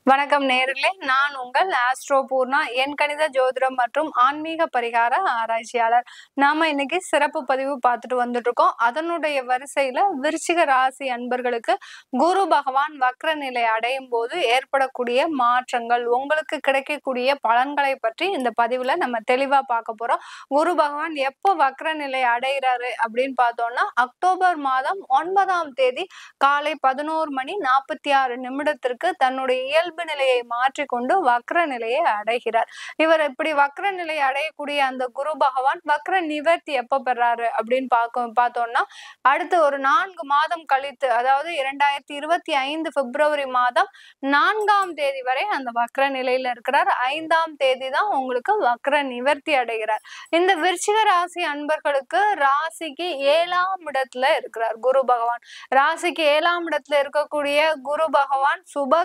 வணக்கம் நேயர்களே, நான் உங்கள் ஆஸ்ட்ரோ பூர்ணா, எண் கணித ஜோதிடம் மற்றும் ஆன்மீக பரிகார ஆராய்ச்சியாளர். நாம இன்னைக்கு சிறப்பு பதிவு பார்த்துட்டு வந்துட்டு இருக்கோம். அதனுடைய வரிசையில விருச்சிக ராசி அன்பர்களுக்கு குரு பகவான் வக்ர நிலை அடையும் போது ஏற்படக்கூடிய மாற்றங்கள், உங்களுக்கு கிடைக்கக்கூடிய பலன்களை பற்றி இந்த பதிவுல நம்ம தெளிவா பார்க்க போறோம். குரு பகவான் எப்போ வக்ர நிலை அடைகிறாரு அப்படின்னு பார்த்தோம்னா, அக்டோபர் மாதம் 9ஆம் தேதி காலை 11:46 தன்னுடைய இயல்பு நிலையை மாற்றிக்கொண்டு வக்ர நிலையை அடைகிறார். இவர் இப்படி வக்ர நிலை அடையக்கூடிய அந்த குரு பகவான் வக்ர நிவர்த்தி எப்ப பெறாரு அப்படின்னு பார்த்தோம்னா, அடுத்து ஒரு 4 மாதம் கழித்து, அதாவது 2025 பிப்ரவரி மாதம் 4ஆம் தேதி வரை அந்த வக்ர நிலையில இருக்கிறார். 5ஆம் தேதி தான் உங்களுக்கு வக்ர நிவர்த்தி அடைகிறார். இந்த விருச்சிக ராசி அன்பர்களுக்கு ராசிக்கு 7ஆம் இடத்துல இருக்கிறார் குரு பகவான். ராசிக்கு 7ஆம் இடத்துல இருக்கக்கூடிய குரு பகவான்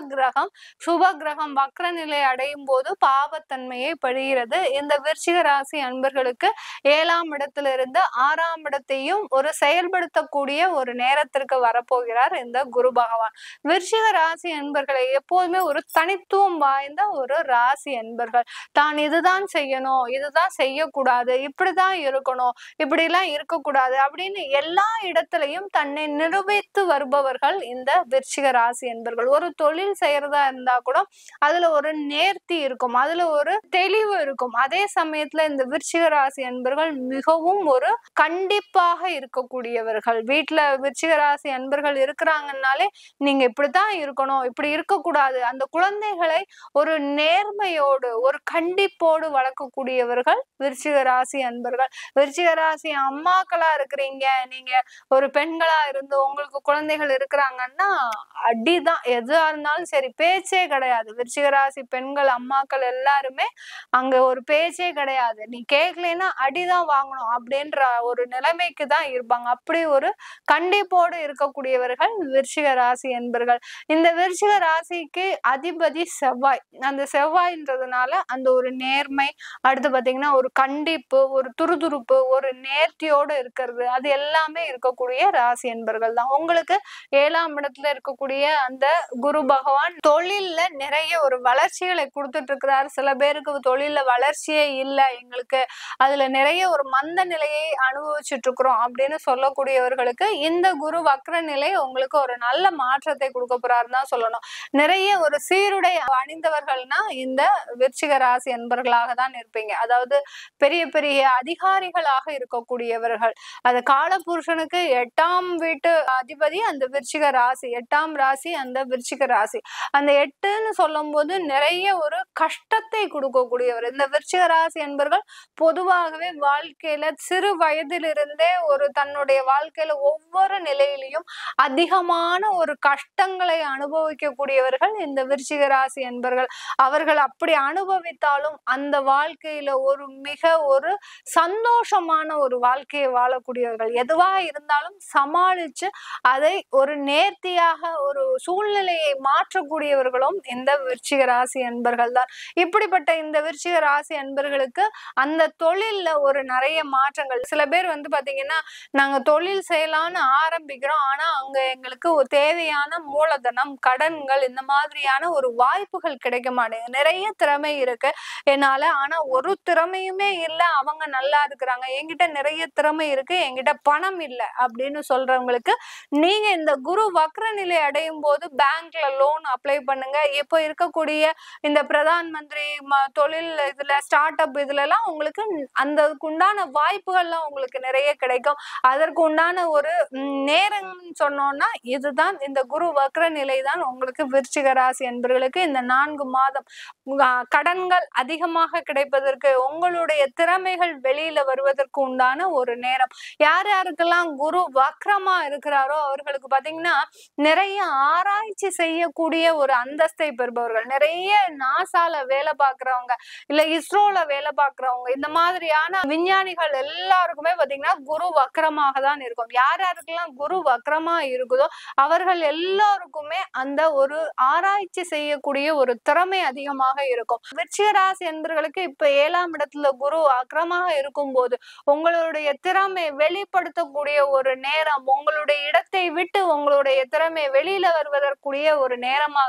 சுப கிரகம் வக்ர நிலை அடையும் போது பாவத்தன்மையை பெறுகிறது. இந்த விருச்சிக ராசி அன்பர்களுக்கு 7ஆம் இடத்திலிருந்து 6ஆம் இடத்தையும் ஒரு செயல்படுத்தக்கூடிய ஒரு நேரத்திற்கு வரப்போகிறார் இந்த குரு பகவான். விருச்சிக ராசி அன்பர்களை எப்போதுமே ஒரு தனித்துவம் வாய்ந்த ஒரு ராசி அன்பர்கள். தான் இதுதான் செய்யணும், இதுதான் செய்யக்கூடாது, இப்படிதான் இருக்கணும், இப்படி எல்லாம் இருக்கக்கூடாது அப்படின்னு எல்லா இடத்திலையும் தன்னை நிரூபித்து வருபவர்கள் இந்த விருச்சிக ராசி அன்பர்கள். ஒரு தொழில் செய்யறதா இருந்தா கூட அதுல ஒரு நேர்த்தி இருக்கும், அதுல ஒரு தெளிவு இருக்கும். அதே சமயத்துல இந்த விருச்சிக ராசி அன்பர்கள் மிகவும் ஒரு கண்டிப்பாக இருக்கக்கூடியவர்கள். வீட்டுல விருச்சிக ராசி அன்பர்கள் இருக்கிறாங்கன்னாலே நீங்க இப்படித்தான் இருக்கணும், இப்படி இருக்கக்கூடாது, அந்த குழந்தைகளை ஒரு நேர்மையோடு ஒரு கண்டிப்போடு வளர்க்கக்கூடியவர்கள் விருச்சிக ராசி அன்பர்கள். விருச்சிக ராசி அம்மாக்களா இருக்கிறீங்க, நீங்க ஒரு பெண்களா இருந்து உங்களுக்கு குழந்தைகள் இருக்கிறாங்கன்னா அடிதான், எதுவா இருந்தாலும் சரி, பேச்சே கிடையாது. விருச்சிக ராசி பெண்கள் அம்மாக்கள் எல்லாருமே அங்க ஒரு பேச்சே கிடையாது. நீ கேட்கலைன்னா அடிதான் வாங்கணும் அப்படின்ற ஒரு நிலைமைக்கு தான் இருப்பாங்க. அப்படி ஒரு கண்டிப்போடு இருக்கக்கூடியவர்கள் விருச்சிக ராசி என்பர்கள். இந்த விருச்சிக ராசிக்கு அதிபதி செவ்வாய். அந்த செவ்வாய்ன்றதுனால அந்த ஒரு நேர்மை, அடுத்து பாத்தீங்கன்னா ஒரு கண்டிப்பு, ஒரு துருதுருப்பு, ஒரு நேர்த்தியோடு இருக்கிறது, அது எல்லாமே இருக்கக்கூடிய ராசி என்பர்கள் தான். உங்களுக்கு 7ஆம் இடத்துல இருக்கக்கூடிய அந்த குரு பகவான் தொழில்ல நிறைய ஒரு வளர்ச்சிகளை கொடுத்துட்டு இருக்கிறார். சில பேருக்கு தொழில்ல வளர்ச்சியே இல்லை, எங்களுக்கு அதுல நிறைய ஒரு மந்த நிலையை அனுபவிச்சுட்டு இருக்கிறோம் அப்படின்னு சொல்லக்கூடியவர்களுக்கு இந்த குரு வக்ர நிலை உங்களுக்கு ஒரு நல்ல மாற்றத்தை கொடுக்க போறாருன்னு தான் சொல்லணும். நிறைய ஒரு சீருடை அணிந்தவர்கள்னா இந்த விருச்சிக ராசி என்பர்களாக தான் இருப்பீங்க. அதாவது பெரிய பெரிய அதிகாரிகளாக இருக்கக்கூடியவர்கள். அது காலபுருஷனுக்கு 8ஆம் வீட்டு அதிபதி அந்த விருச்சிக ராசி, 8ஆம் ராசி அந்த விருச்சிக ராசி. அந்த 8ன்னு சொல்லும் போது நிறைய ஒரு கஷ்டத்தை கொடுக்கக்கூடியவர் இந்த விருச்சிக ராசி என்பர்கள். பொதுவாகவே வாழ்க்கையில சிறு வயதிலிருந்தே ஒரு தன்னுடைய வாழ்க்கையில ஒவ்வொரு நிலையிலையும் அதிகமான ஒரு கஷ்டங்களை அனுபவிக்கக்கூடியவர்கள் இந்த விருச்சிக ராசி என்பர்கள். அவர்கள் அப்படி அனுபவித்தாலும் அந்த வாழ்க்கையில ஒரு மிக ஒரு சந்தோஷமான ஒரு வாழ்க்கையை வாழக்கூடியவர்கள். எதுவா இருந்தாலும் சமாளிச்சு அதை ஒரு நேர்த்தியாக ஒரு சூழ்நிலையை மாற்றக்கூடியவர்களும் இந்த விருச்சிக ராசி அன்பர்கள் தான். இப்படிப்பட்ட இந்த விருச்சிக ராசி அன்பர்களுக்கு அந்த தொழில்ல ஒரு நிறைய மாற்றங்கள். சில பேர் பாத்தீங்கன்னா, நாங்க தொழில் செய்யலாம்னு ஆரம்பிக்கிறோம், ஆனா அங்க எங்களுக்கு ஒரு தேவையான மூலதனம், கடன்கள், இந்த மாதிரியான ஒரு வாய்ப்புகள் கிடைக்க மாட்டேங்குது. நிறைய திறமை இருக்கு என்னால, ஆனா ஒரு திறமையுமே இல்லை, அவங்க நல்லா இருக்கிறாங்க, என்கிட்ட நிறைய திறமை இருக்கு, என்கிட்ட பணம் இல்லை அப்படின்னு சொல்றவங்களுக்கு நீங்க இந்த குரு வக்ர நிலை அடையும் போது பேங்க்ல லோன் அப்ளை பண்ணுங்க. இப்போ இருக்கக்கூடிய இந்த பிரதான் மந்திரி தொழில் இதுல ஸ்டார்ட் அப் இதுல எல்லாம் உங்களுக்கு அந்த உண்டான வாய்ப்புகள்லாம் உங்களுக்கு நிறைய கிடைக்கும். அதற்கு உண்டான ஒரு நேரம் சொன்னோம்னா இதுதான் இந்த குரு வக்ர நிலை தான் உங்களுக்கு விருச்சிக ராசி என்பவர்களுக்கு இந்த 4 மாதம் கடன்கள் அதிகமாக கிடைப்பதற்கு, உங்களுடைய திறமைகள் வெளியில வருவதற்கு உண்டான ஒரு நேரம். யார் யாருக்கெல்லாம் குரு வக்ரமா இருக்கிறாரோ அவர்களுக்கு பாத்தீங்கன்னா நிறைய ஆராய்ச்சி செய்யக்கூடிய ஒரு அந்தஸ்தை பெறுபவர்கள், நிறைய நாசால வேலை பார்க்கிறவங்க, இல்ல இஸ்ரோல வேலை பார்க்கிறவங்க, இந்த மாதிரியான விஞ்ஞானிகள் எல்லாருக்குமே பாத்தீங்கன்னா குரு வக்ரமாக தான் இருக்கும். யார் யாருக்கெல்லாம் குரு வக்ரமா இருக்குதோ அவர்கள் எல்லாருக்குமே அந்த ஒரு ஆராய்ச்சி செய்யக்கூடிய ஒரு திறமை அதிகமாக இருக்கும். விருச்சிக ராசி என்பவர்களுக்கு இப்ப 7ஆம் இடத்துல குரு வக்ரமாக இருக்கும் போது உங்களுடைய திறமை வெளிப்படுத்தக்கூடிய ஒரு நேரம், உங்களுடைய இடத்தை விட்டு உங்களுடைய திறமை வெளியில வருவதற்குரிய ஒரு நேரமாக தான் இருக்கு.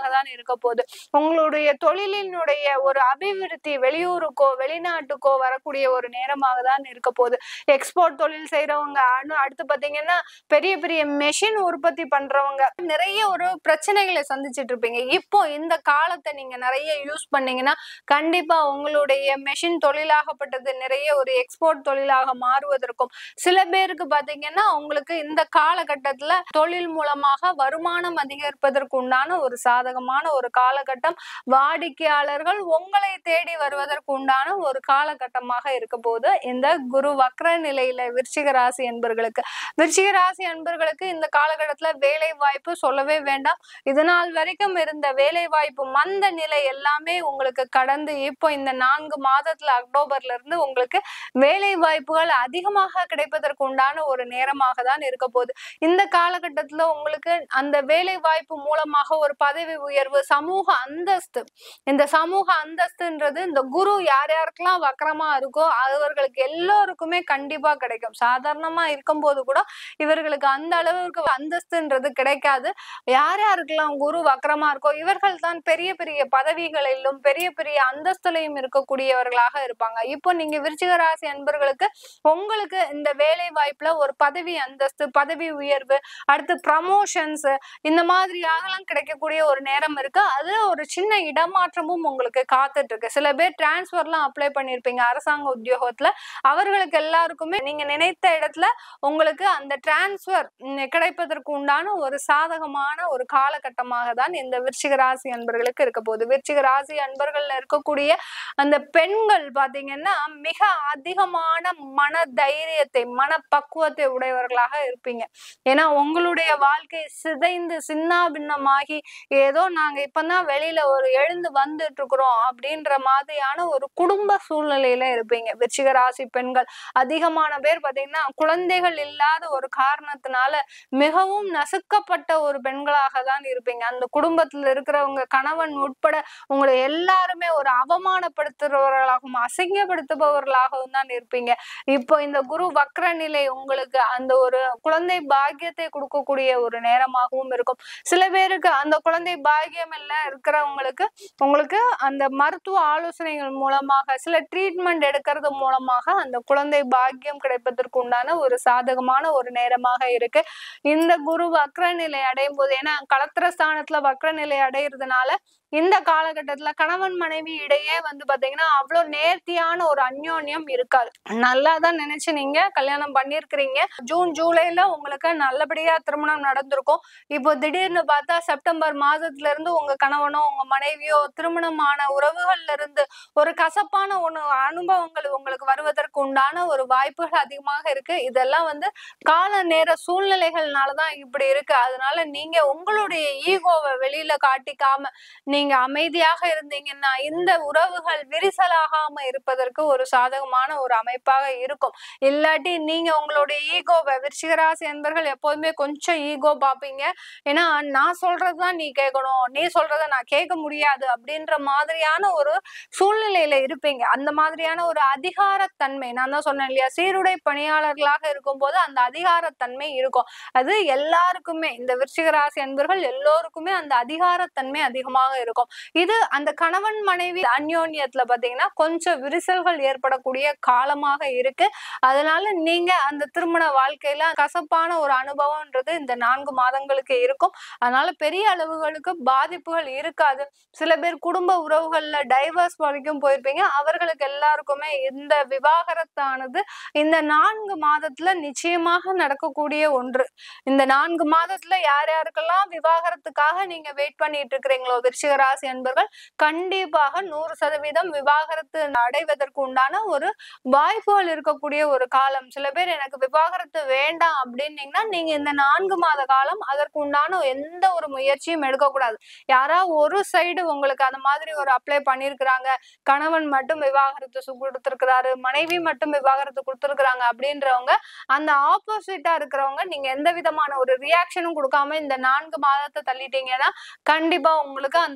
இருக்க போகுது. உங்களுடைய தொழிலினுடைய ஒரு அபிவிருத்தி வெளியூருக்கோ வெளிநாட்டுக்கோ வரக்கூடிய ஒரு நேரமாக தான் இருக்க போகுது. எக்ஸ்போர்ட் தொழில் செய்யறவங்க, அடுத்து பாத்தீங்கன்னா பெரிய பெரிய மெஷின் உற்பத்தி பண்றவங்க நிறைய ஒரு பிரச்சனைகளை சந்திச்சுட்டு இருப்பீங்க. இப்போ இந்த காலத்தை நீங்க நிறைய யூஸ் பண்ணீங்கன்னா கண்டிப்பா உங்களுடைய மெஷின் தொழிலாகப்பட்டது நிறைய ஒரு எக்ஸ்போர்ட் தொழிலாக மாறுவதற்கும், சில பேருக்கு பாத்தீங்கன்னா உங்களுக்கு இந்த காலகட்டத்துல தொழில் மூலமாக வருமானம் அதிகரிப்பதற்கு உண்டான ஒரு சாதகமான ஒரு காலகட்டம், வாடிக்கையாளர்கள் உங்களை தேடி வருவதற்கு உண்டான ஒரு காலகட்டமாக இருக்க போது இந்த குரு வக்ர நிலையில விருச்சிக ராசி என்பர்களுக்கு. விருச்சிக ராசி என்பர்களுக்கு இந்த காலகட்டத்துல வேலை வாய்ப்பு சொல்லவே வேண்டாம். இதனால் வரைக்கும் இருந்த வேலை வாய்ப்பு மந்த நிலை எல்லாமே உங்களுக்கு கடந்து இப்போ இந்த 4 மாதத்துல அக்டோபர்ல இருந்து உங்களுக்கு வேலை வாய்ப்புகள் அதிகமாக கிடைப்பதற்கு உண்டான ஒரு நேரமாக தான் இருக்க போகுது. இந்த காலகட்டத்துல உங்களுக்கு அந்த வேலை வாய்ப்பு மூலமாக ஒரு பதவி உயர்வு, சமூக அந்தஸ்து, இந்த சமூக அந்தஸ்துன்றது இந்த குரு யார் யாருக்கெல்லாம் வக்கரமா இருக்கோ அவர்களுக்கு எல்லோருக்குமே கண்டிப்பா கிடைக்கும். சாதாரணமா இருக்கும்போது கூட இவர்களுக்கு அந்த அளவுக்கு அந்தஸ்துன்றது கிடைக்காது. யார் யாருக்கெல்லாம் குரு வக்கரமா இருக்கோ இவர்கள் தான் பெரிய பெரிய பதவிகளிலும் பெரிய பெரிய அந்தஸ்துலையும் இருக்கக்கூடியவர்களாக இருப்பாங்க. இப்போ நீங்க விருச்சிக ராசி அன்பர்களுக்கு உங்களுக்கு இந்த வேலை வாய்ப்புல ஒரு பதவி அந்தஸ்து, பதவி உயர்வு, அடுத்து ப்ரமோஷன்ஸ் இந்த மாதிரியாகலாம் கிடைக்கக்கூடிய ஒரு நேரம் இருக்கு. அதுல ஒரு சின்ன இடமாற்றமும் உங்களுக்கு காத்துட்டு இருக்கு. சில பேர் டிரான்ஸ்பர்லாம் அப்ளை பண்ணிருப்பீங்க அரசாங்க உத்தியோகத்துல, அவர்களுக்கு எல்லாருக்குமே நீங்க நினைத்த இடத்துல உங்களுக்கு அந்த டிரான்ஸ்பர் கிடைப்பதற்கு உண்டான ஒரு சாதகமான ஒரு காலகட்டமாக தான் இந்த விருச்சிக ராசி அன்பர்களுக்கு இருக்க போகுது. விருச்சிக ராசி அன்பர்கள்ல இருக்கக்கூடிய அந்த பெண்கள் பாத்தீங்கன்னா மிக அதிகமான மன தைரியத்தை, மன பக்குவத்தை உடையவர்களாக இருப்பீங்க. ஏன்னா உங்களுடைய வாழ்க்கை சிதைந்து சின்னா பின்னமாகி ஏதோ நாங்க இப்பதான் வெளியில ஒரு எழுந்து வந்துட்டு இருக்கிறோம் அப்படின்ற மாதிரியான ஒரு குடும்ப சூழ்நிலையில இருப்பீங்க. விருச்சிக ராசி பெண்கள் அதிகமான பேர் பாத்தீங்கன்னா குழந்தைகள் இல்லாத ஒரு காரணத்தினால மிகவும் நசுக்கப்பட்ட ஒரு பெண்களாக தான் இருப்பீங்க. அந்த குடும்பத்துல இருக்கிறவங்க கணவன் உட்பட உங்களை எல்லாருமே ஒரு அவமானப்படுத்துறவர்களாகவும் அசிங்கப்படுத்துபவர்களாகவும் தான் இருப்பீங்க. இப்போ இந்த குரு வக்ர நிலை உங்களுக்கு அந்த ஒரு குழந்தை பாக்கியத்தை கொடுக்கக்கூடிய ஒரு நேரமாகவும் இருக்கும். சில பேருக்கு அந்த குழந்தை பாக்கியம் எல்லாம் இருக்கிறவங்களுக்கு உங்களுக்கு அந்த மருத்துவ ஆலோசனைகள் மூலமாக சில ட்ரீட்மெண்ட் எடுக்கிறது மூலமாக அந்த குழந்தை பாக்கியம் கிடைப்பதற்கு உண்டான ஒரு சாதகமான ஒரு நேரமாக இருக்கு. இந்த குரு வக்ர நிலை அடையும் போது, ஏன்னா களத்திர ஸ்தானத்துல வக்ர நிலை அடையிறதுனால இந்த காலகட்டத்துல கணவன் மனைவி இடையே பாத்தீங்கன்னா அவ்வளவு நேர்த்தியான ஒரு அந்யோன்யம் இருக்காது. நல்லாதான் நினைச்சு நீங்க கல்யாணம் பண்ணிருக்கிறீங்க. ஜூன் ஜூலைல உங்களுக்கு நல்லபடியா திருமணம் நடந்திருக்கும். இப்போ திடீர்னு பார்த்தா செப்டம்பர் மாதத்துல இருந்து உங்க கணவனோ உங்க மனைவியோ திருமணமான உறவுகள்ல இருந்து ஒரு கசப்பான அனுபவங்கள் உங்களுக்கு வருவதற்கு உண்டான ஒரு வாய்ப்புகள் அதிகமாக இருக்கு. இதெல்லாம் கால நேர சூழ்நிலைகள்னாலதான் இப்படி இருக்கு. அதனால நீங்க உங்களுடைய ஈகோவை வெளியில காட்டிக்காம நீங்க அமைதியாக இருந்தீங்கன்னா இந்த உறவுகள் விரிசலாகாம இருப்பதற்கு ஒரு சாதகமான ஒரு அமைப்பாக இருக்கும். இல்லாட்டி நீங்க உங்களுடைய ஈகோவை, விருச்சிக ராசி என்பர்கள் எப்போதுமே கொஞ்சம் ஈகோ பாப்பீங்க. ஏன்னா நான் சொல்றதுதான் நீ கேட்கணும், நீ சொல்றத நான் கேட்க முடியாது அப்படின்ற மாதிரியான ஒரு சூழ்நிலையில இருப்பீங்க. அந்த மாதிரியான ஒரு அதிகாரத்தன்மை, நான் தான் சொன்னேன் இல்லையா, சீருடை பணியாளர்களாக இருக்கும் போது அந்த அதிகாரத்தன்மை இருக்கும். அது எல்லாருக்குமே இந்த விருச்சிக ராசி என்பர்கள் எல்லோருக்குமே அந்த அதிகாரத்தன்மை அதிகமாக இருக்கும். இது அந்த கணவன் மனைவி அந்யோன்யத்துல பாத்தீங்கன்னா கொஞ்சம் விரிசல்கள் ஏற்படக்கூடிய காலமாக இருக்கு. அதனால நீங்க அந்த திருமண வாழ்க்கையில கசப்பான ஒரு அனுபவம்ன்றது இந்த 4 மாதங்களுக்கு இருக்கும். அதனால பெரிய அளவுகளுக்கு பாதிப்புகள் இருக்காது. சில பேர் குடும்ப உறவுகள்ல டைவர்ஸ் வரைக்கும் போயிருப்பீங்க. அவர்களுக்கு எல்லாருக்குமே இந்த விவாகரத்தானது இந்த 4 மாதத்துல நிச்சயமாக நடக்கக்கூடிய ஒன்று. இந்த 4 மாதத்துல யார் யாருக்கெல்லாம் விவாகரத்துக்காக நீங்க வெயிட் பண்ணிட்டு இருக்கிறீங்களோ விருச்சிக ராசி அன்பர்கள் கண்டிப்பாக 100% விவாகரத்து அடைவதற்கு உண்டான ஒரு வாய்ப்புகள் இருக்கக்கூடிய ஒரு காலம். சில பேர் எனக்கு விவாகரத்து வேண்டாம் அப்படின்னீங்கன்னா நீங்க இந்த 4 மாத காலம் அதற்கு உண்டான எந்த ஒரு முயற்சியும் எடுக்கக்கூடாது. யாராவது ஒரு சைடு உங்களுக்கு அந்த மாதிரி ஒரு அப்ளை பண்ணிருக்கிறாங்க, கணவன் மட்டும் விவாகரத்து கொடுத்திருக்கிறாரு, மனைவி மட்டும் விவாகரத்து கொடுத்திருக்கிறாங்க அப்படின்றவங்க, அந்த ஆப்போசிட்டா இருக்கிறவங்க நீங்க எந்த விதமான ஒரு ரியாக்ஷனும் கொடுக்காம இந்த 4 மாதத்தை தள்ளிட்டீங்கன்னா கண்டிப்பா உங்களுக்கு அந்த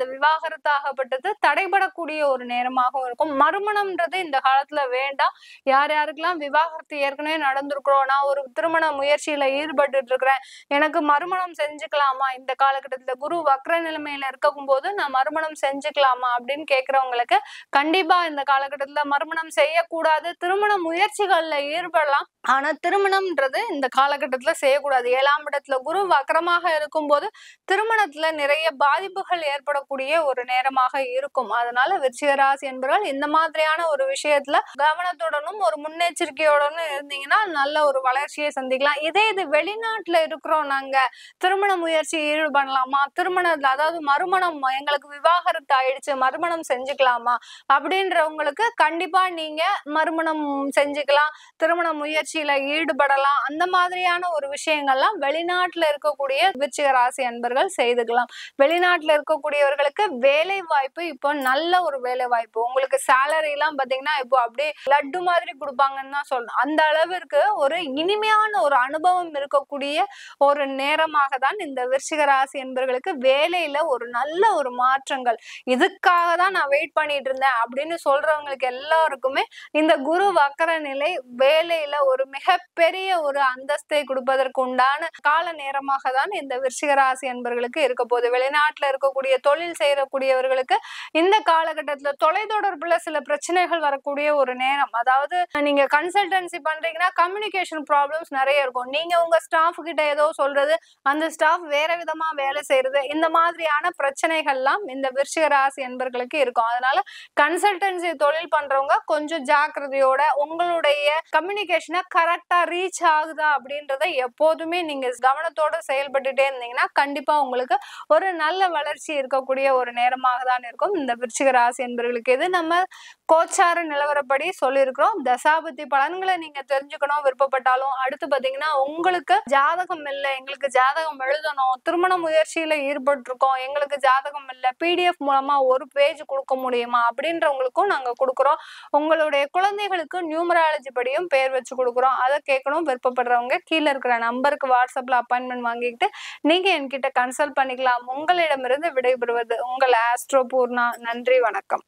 விவாகரத்தாகப்பட்டது தடைபடக்கூடிய ஒரு நேரமாகவும் இருக்கும். மறுமணம்ன்றது இந்த காலத்துல வேண்டாம். யார் யாருக்கெல்லாம் விவாகரத்து ஏற்கனவே நடந்திருக்கிறோம், நான் ஒரு திருமண முயற்சியில ஈடுபட்டு இருக்கிறேன், எனக்கு மறுமணம் செஞ்சுக்கலாமா, இந்த காலகட்டத்துல குரு வக்ர நிலைமையில இருக்கும் போது நான் மறுமணம் செஞ்சுக்கலாமா அப்படின்னு கேட்கிறவங்களுக்கு கண்டிப்பா இந்த காலகட்டத்துல மறுமணம் செய்யக்கூடாது. திருமண முயற்சிகள்ல ஈடுபடலாம், ஆனா திருமணம்ன்றது இந்த காலகட்டத்துல செய்யக்கூடாது. 7ஆம் இடத்துல குரு வக்ரமாக இருக்கும் போது திருமணத்துல நிறைய பாதிப்புகள் ஏற்படக்கூடிய ஒரு நேரமாக இருக்கும். அதனால விருச்சிக ராசி என்பவர்கள் இந்த மாதிரியான ஒரு விஷயத்துல கவனத்துடனும் ஒரு முன்னெச்சரிக்கையோடனும் இருந்தீங்கன்னா நல்ல ஒரு வளர்ச்சியை சந்திக்கலாம். இதே இது வெளிநாட்டுல இருக்கிறோம், நாங்க திருமண முயற்சி ஈடுபடலாமா, திருமணத்துல அதாவது மறுமணம், எங்களுக்கு விவாகரத்து ஆயிடுச்சு, மறுமணம் செஞ்சுக்கலாமா அப்படின்றவங்களுக்கு கண்டிப்பா நீங்க மறுமணம் செஞ்சுக்கலாம், திருமண முயற்சியில ஈடுபடலாம். அந்த மாதிரியான ஒரு விஷயங்கள்லாம் வெளிநாட்டுல இருக்கக்கூடிய விருச்சிக ராசி அன்பர்கள் செய்துக்கலாம். வெளிநாட்டுல இருக்கக்கூடியவர்களுக்கு வேலை வாய்ப்பு இப்போ நல்ல ஒரு வேலை வாய்ப்பு. உங்களுக்கு சேலரி எல்லாம் பாத்தீங்கன்னா இப்போ அப்படியே லட்டு மாதிரி கொடுப்பாங்கன்னு தான் சொல்லணும். அந்த அளவிற்கு ஒரு இனிமையான ஒரு அனுபவம் இருக்கக்கூடிய ஒரு நேரமாக தான் இந்த விருச்சிக ராசி என்பவர்களுக்கு வேலையில ஒரு நல்ல ஒரு மாற்றங்கள், இதுக்காக தான் நான் வெயிட் பண்ணிட்டு இருந்தேன் அப்படின்னு சொல்றவங்களுக்கு எல்லாருக்குமே இந்த குரு வக்கர நிலை வேலையில ஒரு மிகப்பெரிய ஒரு அந்தஸ்தை கொடுப்பதற்கு உண்டான கால நேரமாக தான் இந்த விருச்சிக ராசி என்பவர்களுக்கு இருக்க போகுது. வெளிநாட்டுல இருக்கக்கூடிய தொழில் செய்யக்கூடியவர்களுக்கு இந்த காலகட்டத்துல தொலைத்தொடர்புல சில பிரச்சனைகள் வரக்கூடிய ஒரு நேரம். அதாவது நீங்க கன்சல்டன்சி பண்றீங்கன்னா கம்யூனிகேஷன் ப்ராப்ளம்ஸ் நிறைய இருக்கும். நீங்க உங்க ஸ்டாஃப் கிட்ட ஏதோ சொல்றது, அந்த ஸ்டாஃப் வேற விதமா வேலை செய்யறது, இந்த மாதிரியான பிரச்சனைகள்லாம் இந்த விருச்சிக ராசி என்பவர்களுக்கு இருக்கும். அதனால கன்சல்டன்சி தொழில் பண்றவங்க கொஞ்சம் ஜாக்கிரதையோட உங்களுடைய கம்யூனிகேஷனை கரெக்டா ரீச் ஆகுதா அப்படின்றத எப்போதுமே நீங்க கவனத்தோட செயல்பட்டுட்டே இருந்தீங்கன்னா கண்டிப்பா உங்களுக்கு ஒரு நல்ல வளர்ச்சி இருக்கக்கூடிய ஒரு நேரமாக தான் இருக்கும் இந்த விருச்சிக ராசி என்பவர்களுக்கு. இது நம்ம கோச்சார நிலவரப்படி சொல்லியிருக்கிறோம். தசாபுத்தி பலன்களை நீங்க தெரிஞ்சுக்கணும் விருப்பப்பட்டாலும், அடுத்து பாத்தீங்கன்னா உங்களுக்கு ஜாதகம் இல்லை, எங்களுக்கு ஜாதகம் எழுதணும், திருமண முயற்சியில ஈடுபட்டு இருக்கோம், எங்களுக்கு ஜாதகம் இல்லை, PDF மூலமா ஒரு பேஜ் கொடுக்க முடியுமா அப்படின்றவங்களுக்கும் நாங்க கொடுக்குறோம். உங்களுடைய குழந்தைகளுக்கு நியூமராலஜி படியும் பேர் வச்சு கொடுக்குறோம். அதை கேட்கணும் விருப்பப்படுறவங்க கீழே இருக்கிற நம்பருக்கு வாட்ஸ்அப்ல அப்பாயின்மெண்ட் வாங்கிக்கிட்டு நீங்க என்கிட்ட கன்சல்ட் பண்ணிக்கலாம். உங்களிடமிருந்து விடைபெறுவது உங்கள் ஆஸ்ட்ரோ பூர்ணா. நன்றி, வணக்கம்.